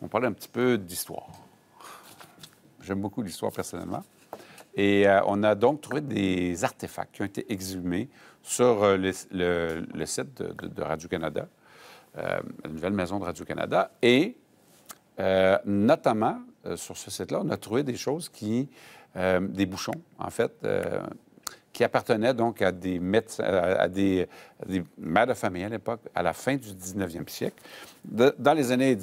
on parlait un petit peu d'histoire. J'aime beaucoup l'histoire personnellement. Et on a donc trouvé des artefacts qui ont été exhumés sur le site de Radio-Canada, la nouvelle maison de Radio-Canada. Et notamment, sur ce site-là, on a trouvé des choses des bouchons, en fait, qui appartenaient donc à des médecins, à des mères de famille à l'époque, à la fin du 19e siècle. Dans les années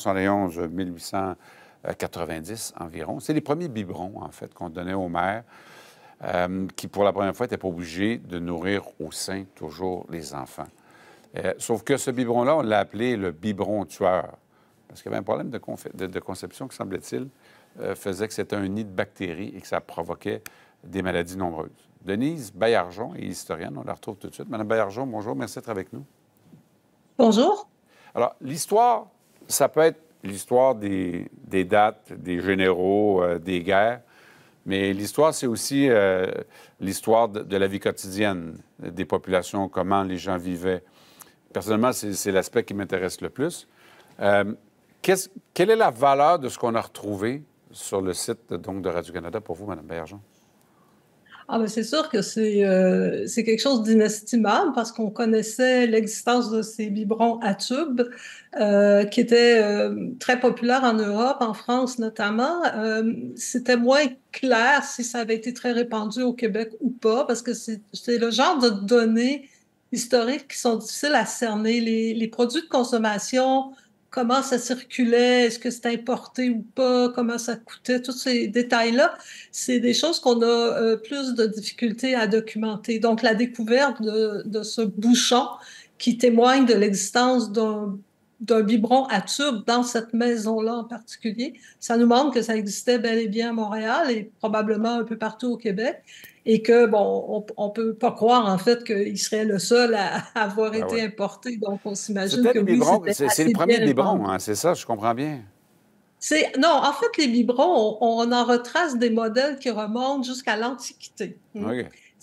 1871-1890 environ, c'est les premiers biberons, en fait, qu'on donnait aux mères qui, pour la première fois, n'étaient pas obligées de nourrir au sein toujours les enfants. Sauf que ce biberon-là, on l'a appelé le biberon tueur, parce qu'il y avait un problème de conception qui, semblait-il, faisait que c'était un nid de bactéries et que ça provoquait des maladies nombreuses. Denise Baillargeon est historienne, on la retrouve tout de suite. Madame Baillargeon, bonjour, merci d'être avec nous. Bonjour. Alors, l'histoire, ça peut être l'histoire des dates, des généraux, des guerres, mais l'histoire, c'est aussi l'histoire de la vie quotidienne des populations, comment les gens vivaient. Personnellement, c'est l'aspect qui m'intéresse le plus. Quelle est la valeur de ce qu'on a retrouvé sur le site donc, de Radio-Canada pour vous, Mme Baillargeon? Ah ben c'est sûr que c'est quelque chose d'inestimable parce qu'on connaissait l'existence de ces biberons à tubes qui étaient très populaires en Europe, en France notamment. C'était moins clair si ça avait été très répandu au Québec ou pas parce que c'est le genre de données historiques qui sont difficiles à cerner. Les produits de consommation, comment ça circulait, est-ce que c'était importé ou pas, comment ça coûtait, tous ces détails-là, c'est des choses qu'on a plus de difficultés à documenter. Donc, la découverte de ce bouchon qui témoigne de l'existence d'un biberon à tube dans cette maison-là en particulier, ça nous montre que ça existait bel et bien à Montréal et probablement un peu partout au Québec. Et que, bon, on peut pas croire, en fait, qu'il serait le seul à avoir été importé. Donc, on s'imagine que oui, c'est les premiers biberons, hein, c'est ça, je comprends bien. Non, en fait, les biberons, on en retrace des modèles qui remontent jusqu'à l'Antiquité. OK.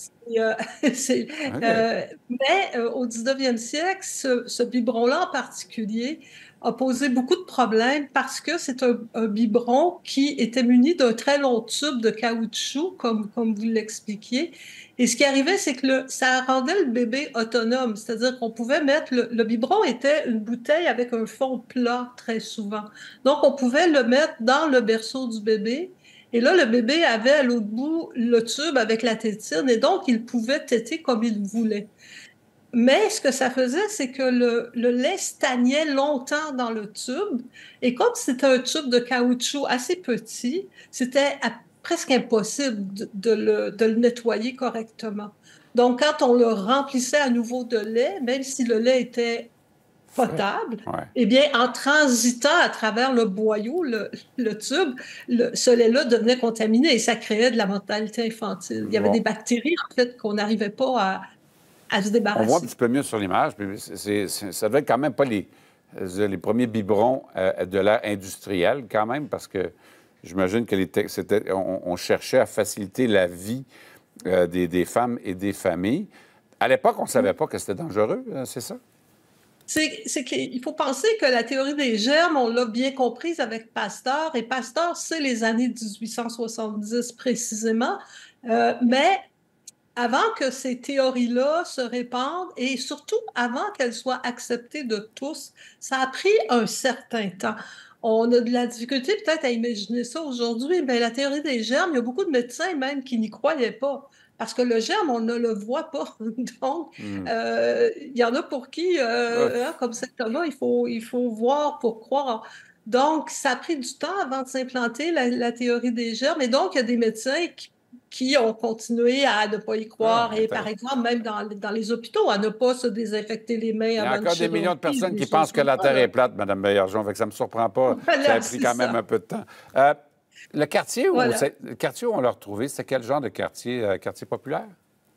Mais au 19e siècle, ce biberon-là en particulier a posé beaucoup de problèmes parce que c'est un biberon qui était muni d'un très long tube de caoutchouc, comme vous l'expliquiez. Et ce qui arrivait, c'est que ça rendait le bébé autonome, c'est-à-dire qu'on pouvait mettre... Le biberon était une bouteille avec un fond plat très souvent. Donc, on pouvait le mettre dans le berceau du bébé. Et là, le bébé avait à l'autre bout le tube avec la tétine et donc il pouvait téter comme il voulait. Mais ce que ça faisait, c'est que le lait stagnait longtemps dans le tube. Et comme c'était un tube de caoutchouc assez petit, c'était presque impossible de le nettoyer correctement. Donc, quand on le remplissait à nouveau de lait, même si le lait était potable, eh bien, en transitant à travers le boyau, le tube, ce lait-là devenait contaminé et ça créait de la mortalité infantile. Il y avait des bactéries, en fait, qu'on n'arrivait pas à se débarrasser. On voit un petit peu mieux sur l'image, mais ça devait être quand même pas les premiers biberons de l'ère industrielle, quand même, parce que j'imagine que on cherchait à faciliter la vie des femmes et des familles. À l'époque, on ne savait pas que c'était dangereux, c'est ça? C'est qu'il faut penser que la théorie des germes, on l'a bien comprise avec Pasteur, et Pasteur, c'est les années 1870 précisément, mais avant que ces théories-là se répandent, et surtout avant qu'elles soient acceptées de tous, ça a pris un certain temps. On a de la difficulté peut-être à imaginer ça aujourd'hui, mais la théorie des germes, il y a beaucoup de médecins même qui n'y croyaient pas. Parce que le germe, on ne le voit pas. Donc, il y en a pour qui, comme Saint Thomas, il faut voir pour croire. Donc, ça a pris du temps avant de s'implanter la théorie des germes. Et donc, il y a des médecins qui ont continué à ne pas y croire. Et par exemple, même dans les hôpitaux, à ne pas se désinfecter les mains. Il y a encore des millions de personnes qui pensent que la Terre est plate, Mme Baillargeon. Ça ne me surprend pas. Ça a pris quand même un peu de temps. Le quartier où on l'a retrouvé, c'était quel genre de quartier? Quartier populaire?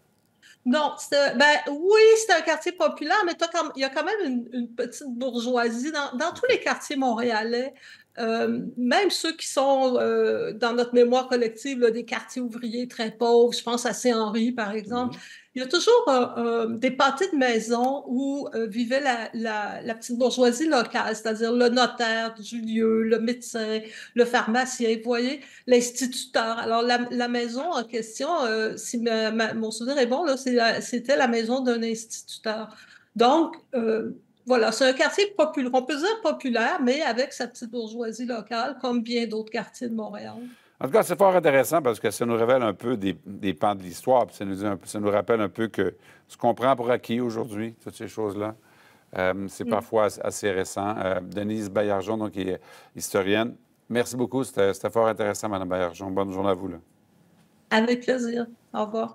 Non, oui, c'est un quartier populaire, mais il y a quand même une petite bourgeoisie. Dans tous les quartiers montréalais, même ceux qui sont dans notre mémoire collective, là, des quartiers ouvriers très pauvres, je pense à Saint-Henri, par exemple, il y a toujours des pâtés de maisons où vivait la petite bourgeoisie locale, c'est-à-dire le notaire du lieu, le médecin, le pharmacien, vous voyez, l'instituteur. Alors, la maison en question, si mon souvenir est bon, là, c'était la maison d'un instituteur. Donc, voilà, c'est un quartier populaire, on peut dire populaire, mais avec sa petite bourgeoisie locale, comme bien d'autres quartiers de Montréal. En tout cas, c'est fort intéressant parce que ça nous révèle un peu des pans de l'histoire. Puis ça nous rappelle un peu que ce qu'on prend pour acquis aujourd'hui, toutes ces choses-là, c'est parfois assez récent. Denise Baillargeon, donc, qui est historienne. Merci beaucoup. C'était fort intéressant, Mme Baillargeon. Bonne journée à vous. Là. Avec plaisir. Au revoir.